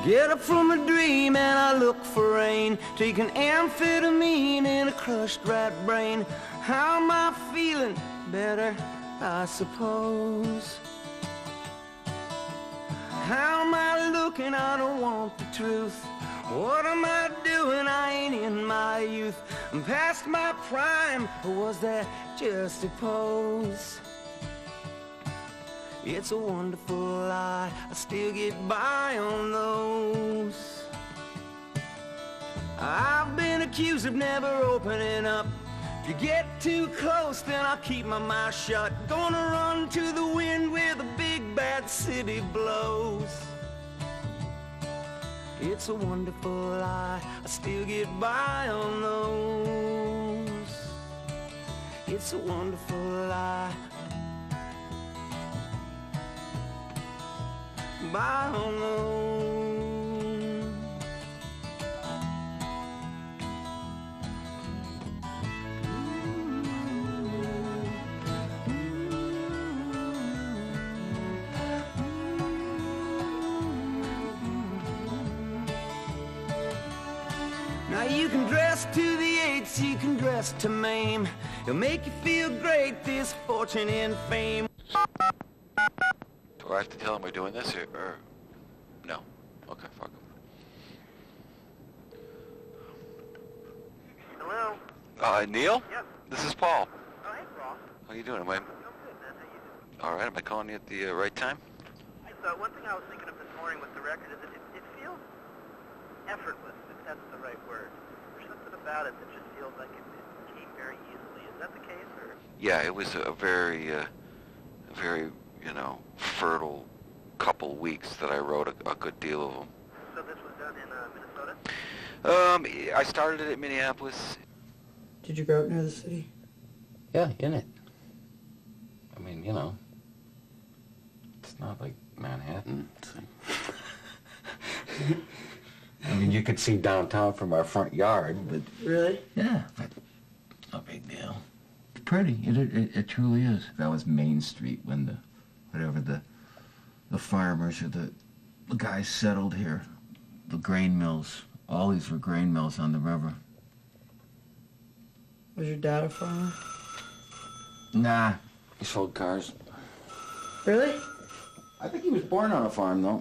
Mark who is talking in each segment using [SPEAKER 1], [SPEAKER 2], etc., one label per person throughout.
[SPEAKER 1] Get up from a dream and I look for rain, taking amphetamine in a crushed rat brain. How am I feeling? Better, I suppose. How am I looking? I don't want the truth. What am I doing? I ain't in my youth. I'm past my prime, or was that just a pose? It's a wonderful lie, I still get by on those. I've been accused of never opening up. If you get too close, then I'll keep my mouth shut. Gonna run to the wind where the big bad city blows. It's a wonderful lie, I still get by on those. It's a wonderful lie. By on those. Now you can dress to the eights, you can dress to maim. It'll make you feel great, this fortune and fame.
[SPEAKER 2] Do I have to tell him we're doing this, or no? Okay, fuck him.
[SPEAKER 3] Hello?
[SPEAKER 2] Neil?
[SPEAKER 3] Yep.
[SPEAKER 2] This is Paul.
[SPEAKER 3] Oh, hey, Paul.
[SPEAKER 2] How you doing?
[SPEAKER 3] I'm good, man. How you doing?
[SPEAKER 2] All right, am I calling you at the right time?
[SPEAKER 3] So, one thing I was thinking of this morning with the record is that it feels effortless, if that's the right word. There's something about it that just feels like it came very easily. Is that the case, or?
[SPEAKER 2] Yeah, it was a very, you know, fertile couple weeks that I wrote a good deal of them.
[SPEAKER 3] So this was done in Minnesota?
[SPEAKER 2] I started it in Minneapolis.
[SPEAKER 1] Did you grow up near the city?
[SPEAKER 4] Yeah, in it. I mean, you know, it's not like Manhattan. I mean, you could see downtown from our front yard, but...
[SPEAKER 1] Really?
[SPEAKER 4] Yeah, but no big deal. It's pretty. It truly is. That was Main Street when the farmers or the guys settled here. The grain mills. All these were grain mills on the river.
[SPEAKER 1] Was your dad a farmer?
[SPEAKER 4] Nah, he sold cars.
[SPEAKER 1] Really?
[SPEAKER 4] I think he was born on a farm, though.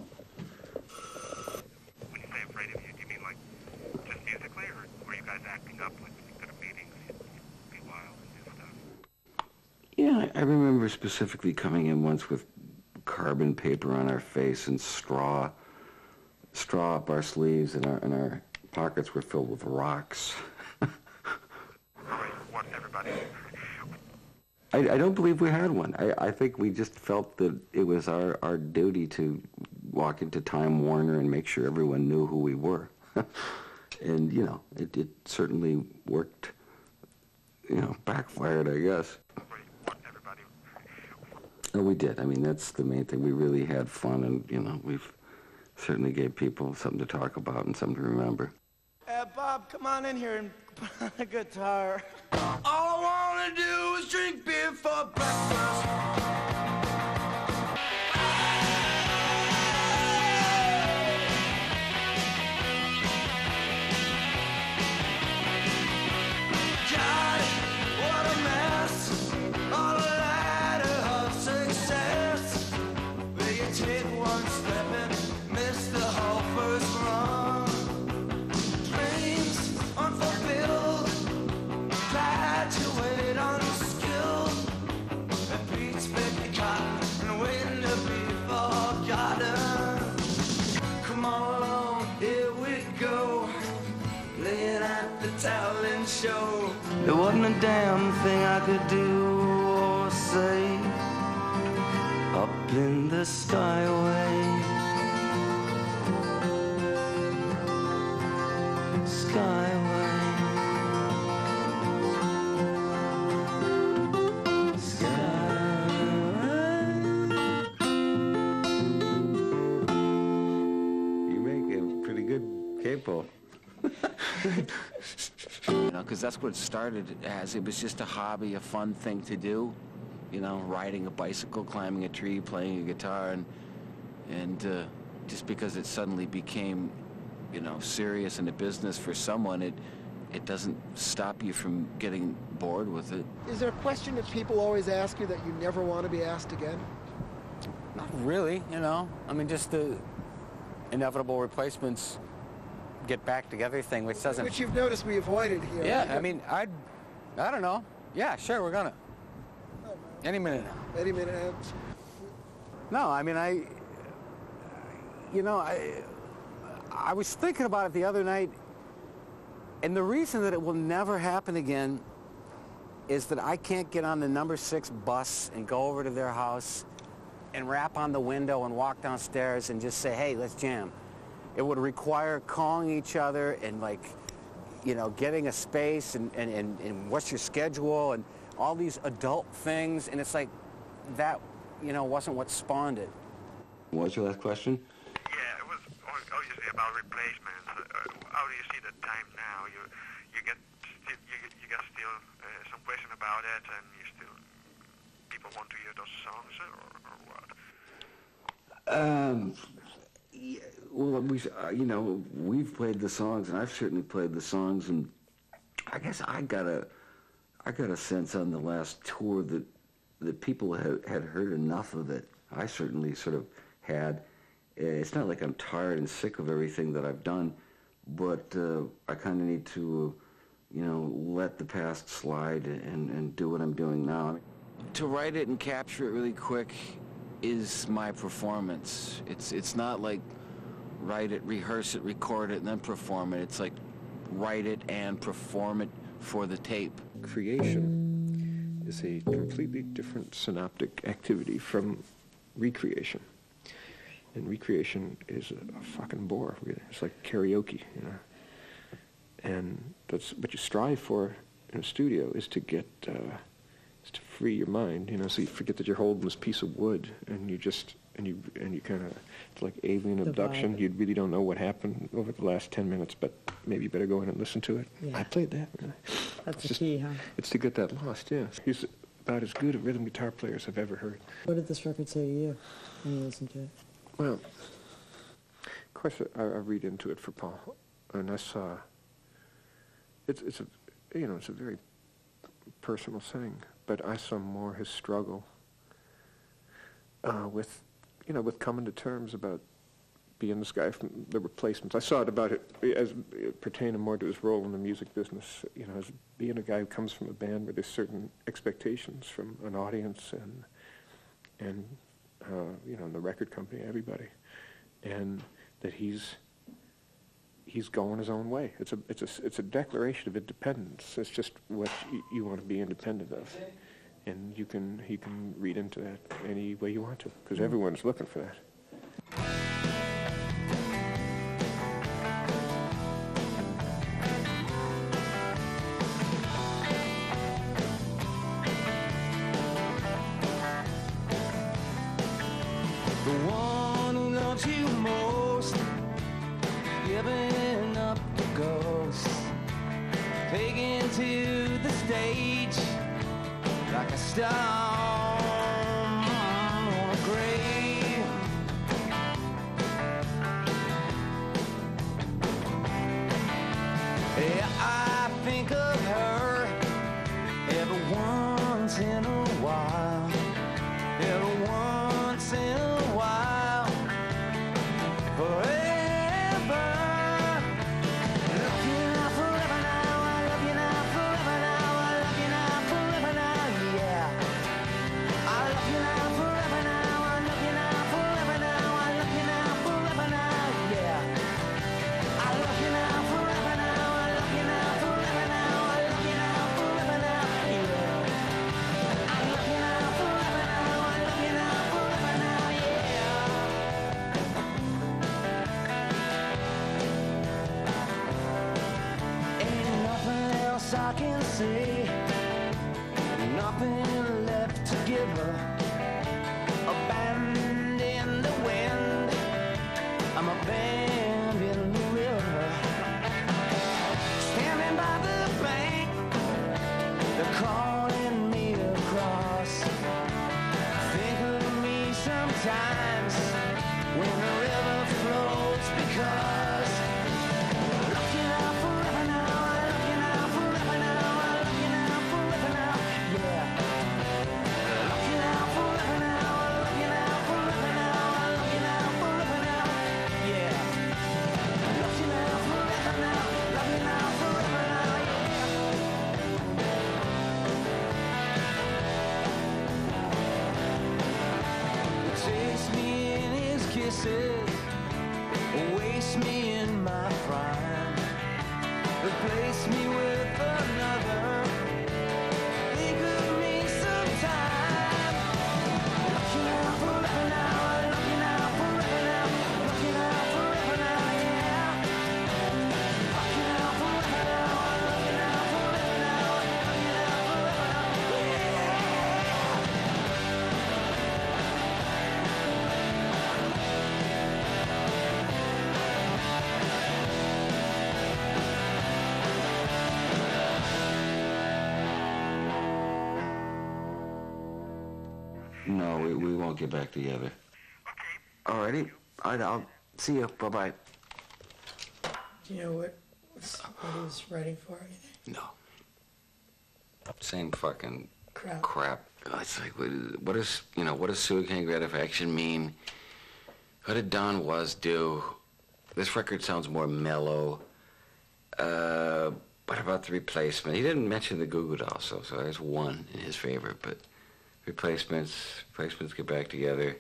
[SPEAKER 3] When you say afraid of you, do you mean like just musically, or were you guys acting up when you go to meetings, you'd be wild and do stuff?
[SPEAKER 5] Yeah, I remember specifically coming in once with carbon paper on our face and straw up our sleeves, and our pockets were filled with rocks.
[SPEAKER 3] All right, what's everybody?
[SPEAKER 5] I don't believe we had one. I think we just felt that it was our duty to walk into Time Warner and make sure everyone knew who we were. And, you know, it certainly worked, you know, backfired, I guess.
[SPEAKER 3] What's everybody?
[SPEAKER 5] Oh, we did. I mean, that's the main thing. We really had fun, and, you know, we've certainly gave people something to talk about and something to remember.
[SPEAKER 1] Bob, come on in here and put on a guitar. All I wanna do is drink beer for breakfast. God, what a mess. On a ladder of success. Will you take one step and miss the whole first run? Dreams unfulfilled, graduate unskilled, and beats baby cotton and waiting to be forgotten. Come on along, here we go, laying at the talent show. There wasn't a damn thing I could do or say up in the skyway. Skyway.
[SPEAKER 5] You make a pretty good capo.
[SPEAKER 4] You know, because that's what it started as. It was just a hobby, a fun thing to do. You know, riding a bicycle, climbing a tree, playing a guitar, and just because it suddenly became, you know, serious and a business for someone, it doesn't stop you from getting bored with it.
[SPEAKER 6] Is there a question that people always ask you that you never want to be asked again?
[SPEAKER 7] Not really, you know. I mean, just the inevitable replacements get back together thing, which doesn't...
[SPEAKER 6] Which you've noticed we avoided here.
[SPEAKER 7] Yeah, I mean, I don't know. Yeah, sure, we're gonna. Any minute now.
[SPEAKER 6] Any minute now.
[SPEAKER 7] No, I mean, I was thinking about it the other night, and the reason that it will never happen again is that I can't get on the number 6 bus and go over to their house and rap on the window and walk downstairs and just say, hey, let's jam. It would require calling each other and, like, you know, getting a space and what's your schedule and all these adult things, and it's like that, you know, wasn't what spawned it.
[SPEAKER 5] What was your last question?
[SPEAKER 8] Yeah, it was obviously about replacements. How do you see the time now? You get still some question about it, and people want to hear those songs, or what?
[SPEAKER 5] Yeah, well, we've played the songs, and I've certainly played the songs, and I guess I got a sense on the last tour that people had heard enough of it. I certainly sort of had. It's not like I'm tired and sick of everything that I've done, but I kind of need to, let the past slide and do what I'm doing now.
[SPEAKER 4] To write it and capture it really quick is my performance. It's not like write it, rehearse it, record it, and then perform it. It's like write it and perform it for the tape.
[SPEAKER 9] Creation is a completely different synaptic activity from recreation. And recreation is a fucking bore, really. It's like karaoke, And that's what you strive for in a studio is to get, is to free your mind, so you forget that you're holding this piece of wood and you just, and you kind of, it's like alien abduction. You really don't know what happened over the last 10 minutes, but maybe you better go in and listen to it.
[SPEAKER 10] Yeah.
[SPEAKER 9] I played that, really.
[SPEAKER 10] That's the key, huh?
[SPEAKER 9] It's to get that lost, yeah. He's about as good a rhythm guitar player as I've ever heard.
[SPEAKER 10] What did this record say to you when you listened to it?
[SPEAKER 9] Well, of course, I read into it for Paul, and I saw. It's a very personal thing, but I saw more his struggle with coming to terms about being this guy from the Replacements. I saw it about it as pertaining more to his role in the music business, as being a guy who comes from a band where there's certain expectations from an audience and the record company, everybody, and that he's going his own way. It's a declaration of independence. It's just what you want to be independent of, and he can read into that any way you want to, because everyone's looking for that.
[SPEAKER 1] The one who loves you most, giving up the ghost, taken to the stage like a star on a grave. Yeah, I think of her every once in a while, every once in a while, forever. Love you now, forever now. I love you now, forever now. I love you now, forever now. Yeah. I love you now, forever now. I love you now, forever now. I love you now, forever now. Yeah. I love you now, forever now. I love you now, forever now. I love you now, forever now. Yeah. I love you now, forever now. I love you now, forever now. Yeah. Ain't nothing else I can say, nothing left to give her. Abandoned in the wind, I'm abandoned in the river. Standing by the bank, they're calling me across. Think of me sometimes when the river 'cause looking out forever now, looking out forever now, looking out forever now, yeah. Looking out forever now, looking out forever now, looking out forever now, yeah. Looking out forever now, looking out forever now, yeah. Taste me in his kisses, waste me in my prime, replace me with another, think of me sometime. Looking out forever now, looking out forever now, looking out forever now, yeah. Looking out forever now, looking out forever now, looking out forever now, yeah.
[SPEAKER 5] No, we won't get back together. Alrighty. I'll see you. Bye-bye.
[SPEAKER 10] Do you know what he's writing for?
[SPEAKER 5] No. Same fucking
[SPEAKER 10] Crap.
[SPEAKER 5] crap. It's like, what does Suicaine Gratifaction mean? What did Don Was do? This record sounds more mellow. What about the replacement? He didn't mention the Goo Goo Dolls, so there's one in his favor, but replacements get back together.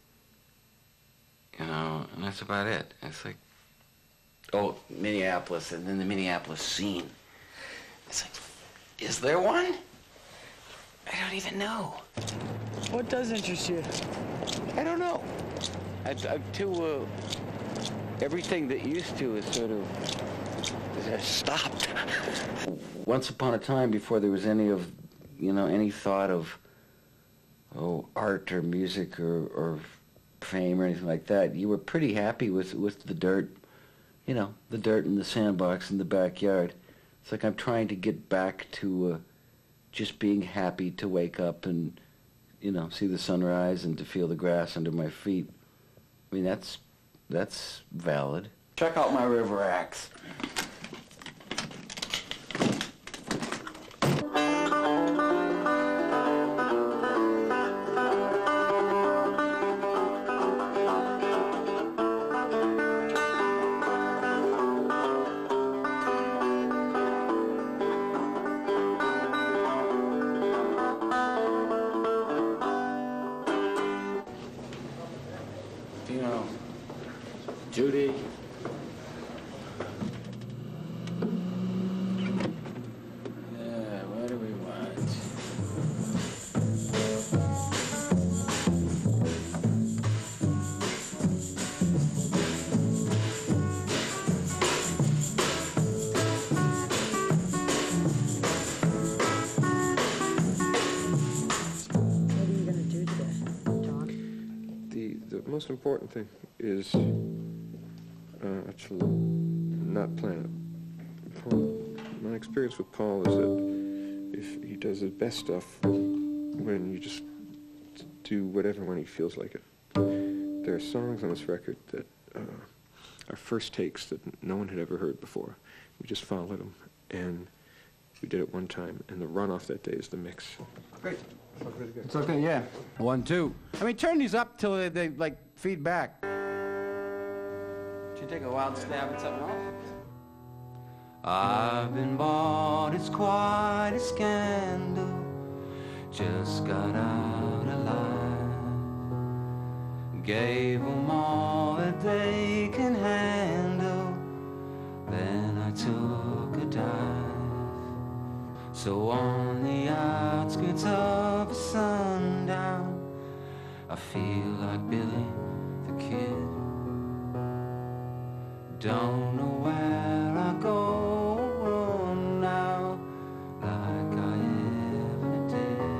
[SPEAKER 5] You know, and that's about it. It's like, oh, Minneapolis, and then the Minneapolis scene. It's like, is there one? I don't even know.
[SPEAKER 10] What does interest you?
[SPEAKER 5] I don't know. I'm too, everything that used to is sort of stopped. Once upon a time, before there was any of, any thought of, art or music or fame or anything like that, you were pretty happy with the dirt, the dirt in the sandbox in the backyard. It's like I'm trying to get back to just being happy to wake up and, see the sunrise and to feel the grass under my feet. I mean, that's valid. Check out my river axe. Judy. Yeah, what do we want?
[SPEAKER 10] What are you going to do today, John?
[SPEAKER 9] The most important thing is actually not plan it. My experience with Paul is that if he does his best stuff when you just do whatever when he feels like it. There are songs on this record that are first takes that no one had ever heard before. We just followed them, and we did it one time, and the runoff that day is the mix.
[SPEAKER 7] Great.
[SPEAKER 9] Sounds really good.
[SPEAKER 7] It's okay, yeah. 1, 2. I mean, turn these up till they like, feed back. Should you take a wild stab at something else?
[SPEAKER 1] I've been bought, it's quite a scandal. Just got out alive. Gave them all that they can handle. Then I took a dive. So on the outskirts of a sundown, I feel like Billy the Kid. Don't know where I go now, like I ever did.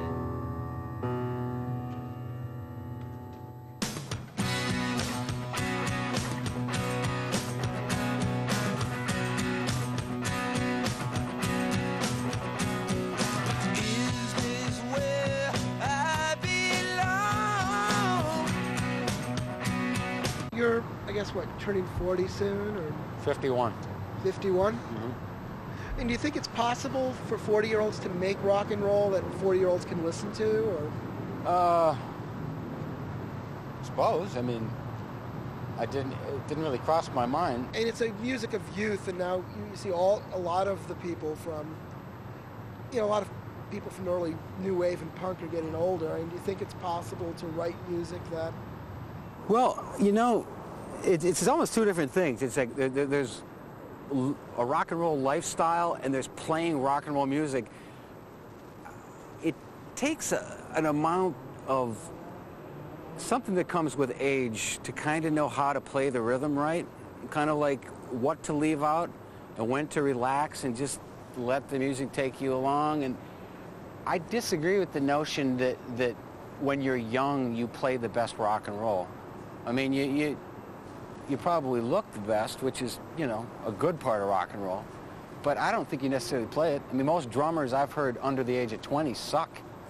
[SPEAKER 1] Is this where I belong?
[SPEAKER 6] You're guess, what, turning 40 soon, or
[SPEAKER 7] 51.
[SPEAKER 6] 51?
[SPEAKER 7] Mm-hmm.
[SPEAKER 6] And do you think it's possible for 40-year-olds to make rock and roll that 40-year-olds can listen to, or?
[SPEAKER 7] I suppose. I mean, it didn't really cross my mind.
[SPEAKER 6] And it's a music of youth, and now you see a lot of the people from, a lot of people from early new wave and punk are getting older. And do you think it's possible to write music that?
[SPEAKER 7] Well, it's almost two different things. It's like there's a rock and roll lifestyle, and there's playing rock and roll music. It takes an amount of something that comes with age to kind of know how to play the rhythm right, kind of like what to leave out and when to relax and just let the music take you along. And I disagree with the notion that when you're young you play the best rock and roll. I mean, you probably look the best, which is, a good part of rock and roll, but I don't think you necessarily play it. I mean, most drummers I've heard under the age of 20 suck.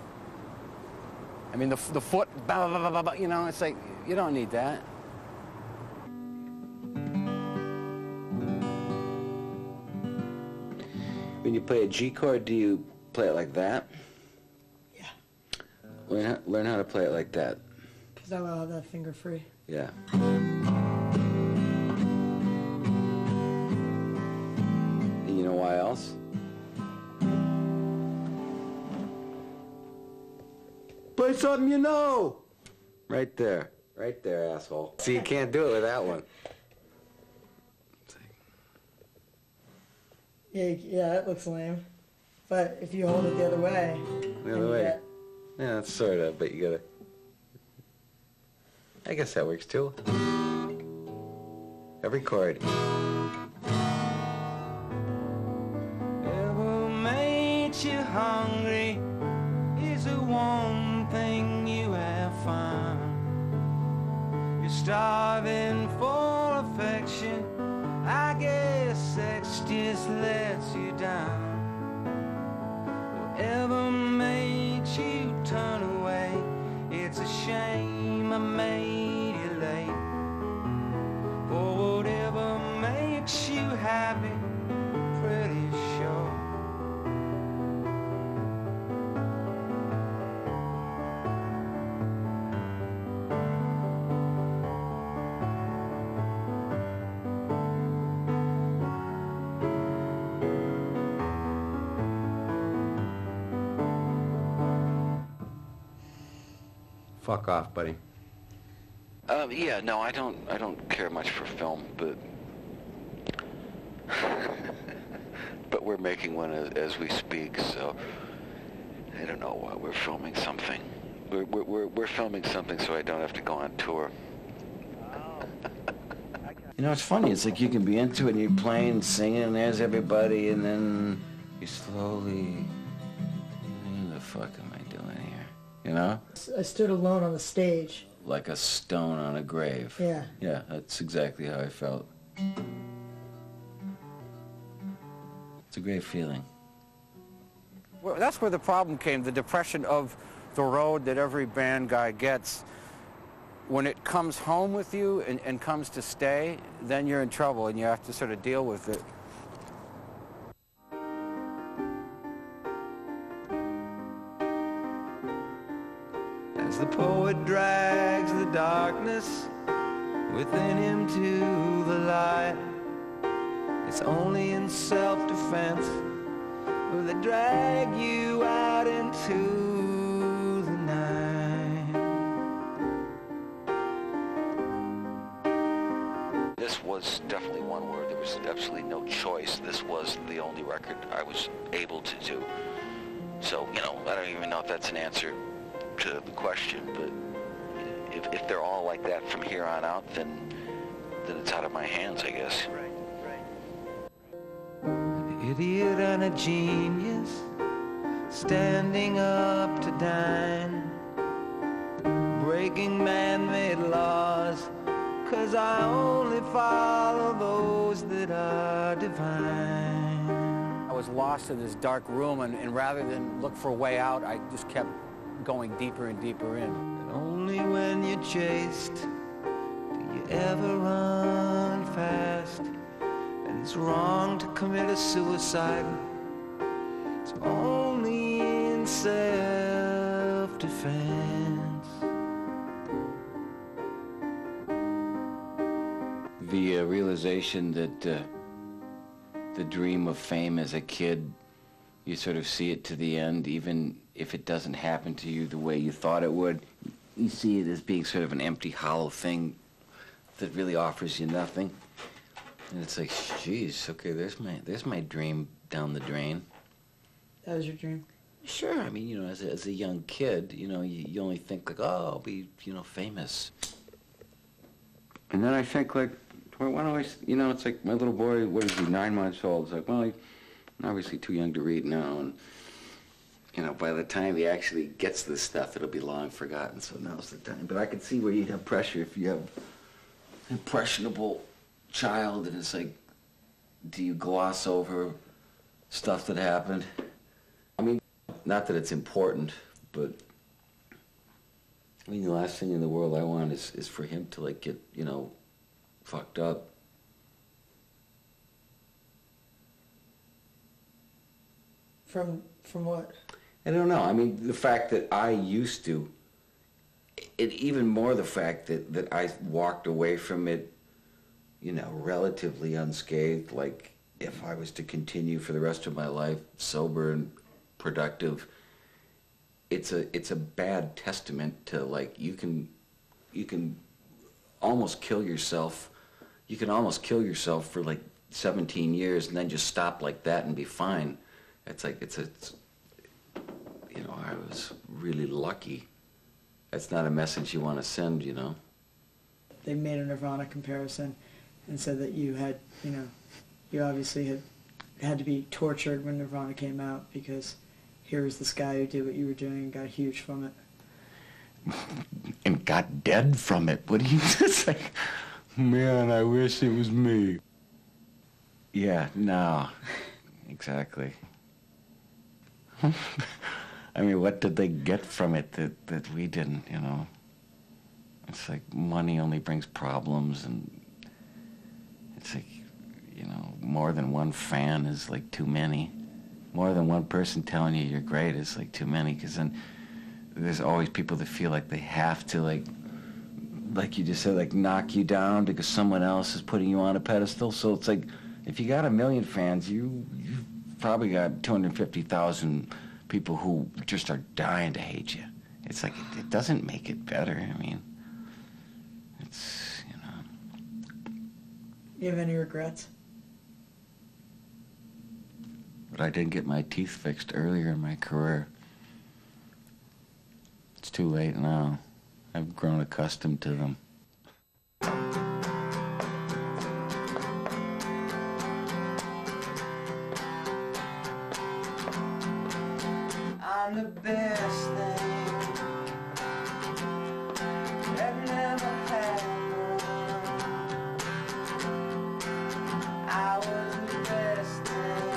[SPEAKER 7] I mean, the foot, blah, blah, blah, blah, it's like, you don't need that.
[SPEAKER 5] When you play a G chord, do you play it like that?
[SPEAKER 10] Yeah.
[SPEAKER 5] Learn how to play it like that.
[SPEAKER 10] Because I will have that finger free.
[SPEAKER 5] Yeah. And you know why else? Play something you know! Right there, asshole. See, you can't do it with that one.
[SPEAKER 10] Yeah, it looks lame. But if you hold it the other way...
[SPEAKER 5] The other way? Yeah, sort of, but you gotta... I guess that works too. Every chord.
[SPEAKER 1] Ever made you hungry is the one thing you have found. You're starving for affection. I guess sex just lets you down. Whatever made you turn away, it's a shame I made you late. For whatever makes you happy, pretty sure.
[SPEAKER 5] Fuck off, buddy.
[SPEAKER 2] Yeah, no, I don't care much for film, but but we're making one as we speak, so I don't know why we're filming something. We're filming something so I don't have to go on tour.
[SPEAKER 4] It's funny. It's like you can be into it and you're playing, singing, and there's everybody, and then you slowly, what the fuck am I doing here?
[SPEAKER 10] I stood alone on the stage.
[SPEAKER 4] Like a stone on a grave.
[SPEAKER 10] Yeah.
[SPEAKER 4] Yeah, that's exactly how I felt. It's a great feeling.
[SPEAKER 7] Well, that's where the problem came, the depression of the road that every band guy gets. When it comes home with you and comes to stay, then you're in trouble and you have to sort of deal with it.
[SPEAKER 1] As the poet drags the darkness within him to the light, it's only in self-defense will they drag you out into the night.
[SPEAKER 2] This was definitely one where there was absolutely no choice. This was the only record I was able to do. So, I don't even know if that's an answer to the question, but if they're all like that from here on out, then it's out of my hands, I guess.
[SPEAKER 1] An idiot and a genius standing up to dine, breaking man-made laws, 'cause I only follow those that are divine.
[SPEAKER 7] I was lost in this dark room, and rather than look for a way out, I just kept going deeper and deeper in.
[SPEAKER 1] And only when you're chased do you ever run fast, and it's wrong to commit a suicide. It's only in self-defense.
[SPEAKER 4] The realization that the dream of fame as a kid, you sort of see it to the end, even if it doesn't happen to you the way you thought it would. You see it as being sort of an empty, hollow thing that really offers you nothing. And it's like, geez, okay, there's my dream down the drain.
[SPEAKER 10] That was your dream?
[SPEAKER 4] Sure, I mean, you know, as a young kid, you know, you only think like, oh, I'll be, you know, famous.
[SPEAKER 5] And then I think, like, why don't I, you know, it's like my little boy, what is he, 9 months old? It's like, well, he's obviously too young to read now, and, you know, by the time he actually gets this stuff, it'll be long forgotten, so now's the time. But I could see where you'd have pressure if you have an impressionable child, and it's like, do you gloss over stuff that happened? I mean, not that it's important, but I mean, the last thing in the world I want is for him to, like, get, you know, fucked up.
[SPEAKER 10] From what?
[SPEAKER 4] I don't know. I mean, the fact that I used to, even more the fact that I walked away from it, you know, relatively unscathed, like if I was to continue for the rest of my life sober and productive, it's a bad testament to, like, you can almost kill yourself. You can almost kill yourself for like 17 years and then just stop like that and be fine. It's like, it's you know, I was really lucky. That's not a message you want to send, you know.
[SPEAKER 10] They made a Nirvana comparison and said that you had, you know, you obviously had to be tortured when Nirvana came out because here was this guy who did what you were doing and got huge from it.
[SPEAKER 4] And got dead from it. What do you just like? Man, I wish it was me. Yeah, no, exactly. I mean, what did they get from it that we didn't, you know? It's like money only brings problems, and it's like, you know, more than one fan is like too many. More than one person telling you you're great is like too many, because then there's always people that feel like they have to, like you just said, like, knock you down because someone else is putting you on a pedestal. So it's like, if you got 1 million fans, you've probably got 250,000 people who just are dying to hate you. It's like, it doesn't make it better. I mean, it's, you know.
[SPEAKER 10] You have any regrets?
[SPEAKER 4] But I didn't get my teeth fixed earlier in my career. It's too late now. I've grown accustomed to them.
[SPEAKER 1] I'm the best thing that never happened. I was the best thing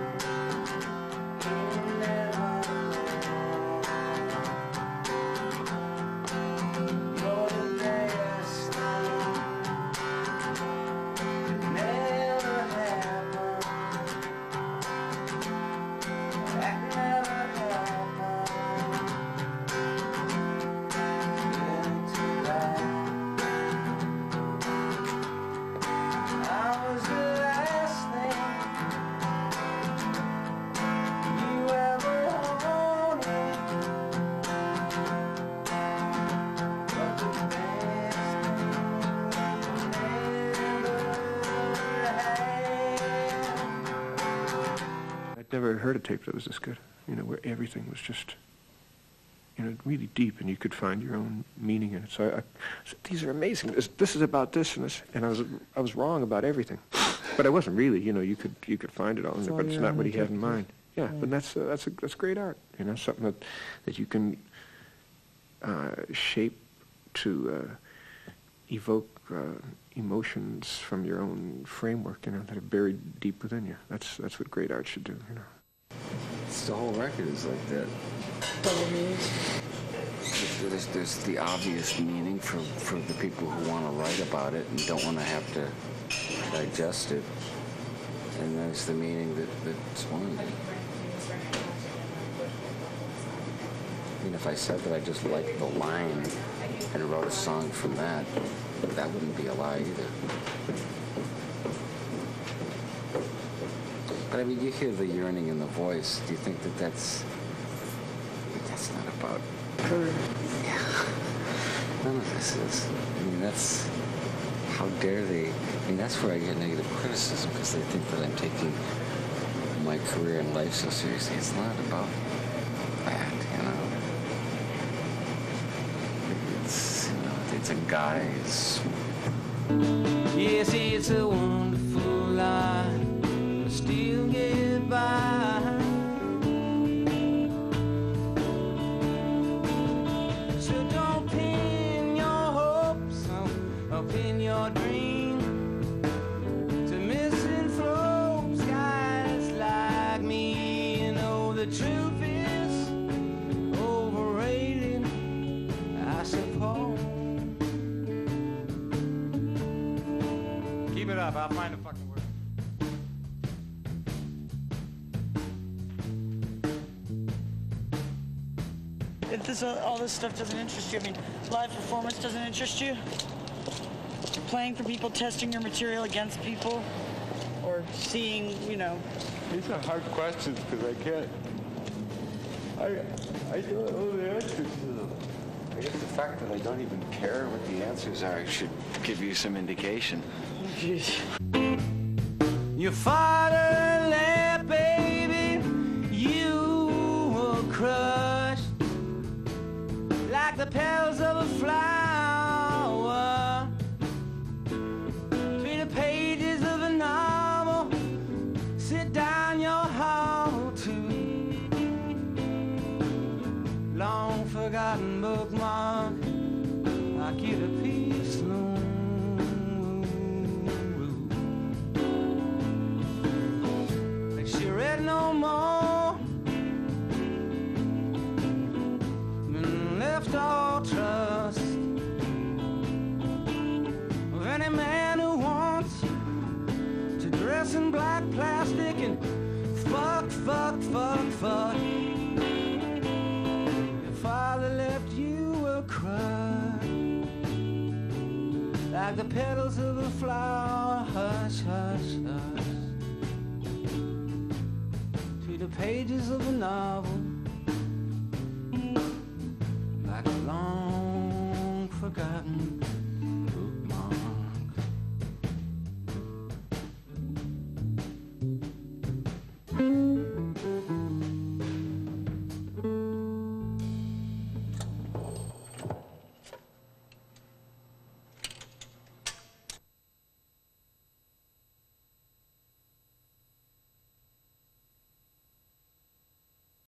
[SPEAKER 1] you never knew. You're the best thing that never happened. That never
[SPEAKER 9] I'd never heard a tape that was this good, you know, where everything was just, you know, really deep, and you could find your own meaning in it. So I said, these are amazing. This is about this and this, and I was wrong about everything, but I wasn't really. You know, you could find it all in there, but it's not what he had in mind. Yeah, but that's great art. You know, something that you can shape to evoke emotions from your own framework, you know, that are buried deep within you. That's what great art should do, you know.
[SPEAKER 5] It's the whole record is like that.
[SPEAKER 10] Double meanings.
[SPEAKER 5] The there's the obvious meaning for the people who want to write about it and don't want to have to digest it. And there's the meaning that's wanted. I mean, if I said that I just liked the line and wrote a song from that, that wouldn't be a lie either. But I mean, you hear the yearning in the voice. Do you think that that's not about her? Yeah. None of this is. I mean, that's, how dare they? I mean, that's where I get negative criticism, because they think that I'm taking my career and life so seriously. It's not about that, you know. It's a guy's.
[SPEAKER 1] Yes, it's a wonderful life, but still get by. So don't pin your hopes up in your dream to misinformed guys like me. You know the truth is overrated, I suppose. Keep it up, I'll find a fucking word.
[SPEAKER 10] If all this stuff doesn't interest you, I mean, live performance doesn't interest you? Playing for people, testing your material against people, or seeing, you know...
[SPEAKER 11] These are hard questions because I can't... I don't know the answers to them.
[SPEAKER 4] I guess the fact that I don't even care what the answers are should give you some indication.
[SPEAKER 10] Jeez.
[SPEAKER 1] Your fatherland, baby, you were crushed like the petals of a flower. Between the pages of a novel, sit down your heart to long forgotten bookmark. I get a piece long. Read no more, been left all trust of any man who wants to dress in black plastic and fuck. Your father left you a cry like the petals of a flower. Hush, hush, hush. The pages of a novel, like a long forgotten